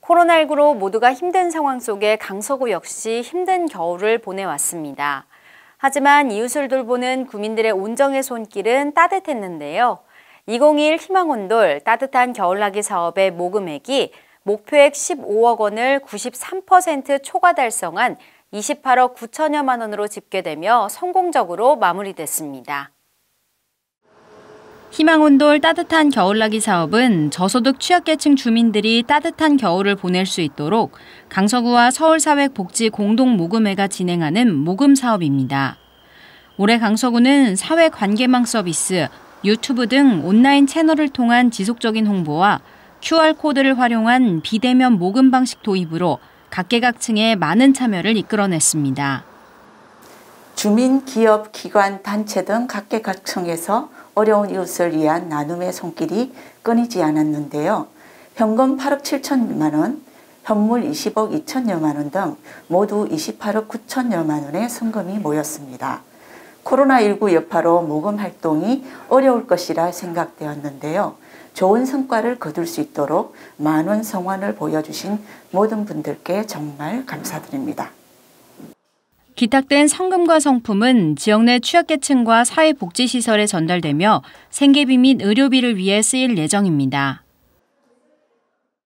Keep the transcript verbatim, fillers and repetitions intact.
코로나십구로 모두가 힘든 상황 속에 강서구 역시 힘든 겨울을 보내왔습니다. 하지만 이웃을 돌보는 구민들의 온정의 손길은 따뜻했는데요. 이천이십일 희망온돌 따뜻한 겨울나기 사업의 모금액이 목표액 십오억 원을 구십삼 퍼센트 초과 달성한 이십팔억 구천여만 원으로 집계되며 성공적으로 마무리됐습니다. 희망온돌 따뜻한 겨울나기 사업은 저소득 취약계층 주민들이 따뜻한 겨울을 보낼 수 있도록 강서구와 서울사회복지 공동모금회가 진행하는 모금 사업입니다. 올해 강서구는 사회관계망 서비스, 유튜브 등 온라인 채널을 통한 지속적인 홍보와 큐알코드를 활용한 비대면 모금 방식 도입으로 각계각층의 많은 참여를 이끌어냈습니다. 주민, 기업, 기관, 단체 등 각계각층에서 어려운 이웃을 위한 나눔의 손길이 끊이지 않았는데요. 현금 팔억 칠천만 원, 현물 이십억 이천여만 원 등 모두 이십팔억 구천여만 원의 성금이 모였습니다. 코로나십구 여파로 모금 활동이 어려울 것이라 생각되었는데요. 좋은 성과를 거둘 수 있도록 많은 성원을 보여주신 모든 분들께 정말 감사드립니다. 기탁된 성금과 성품은 지역 내 취약계층과 사회복지시설에 전달되며 생계비 및 의료비를 위해 쓰일 예정입니다.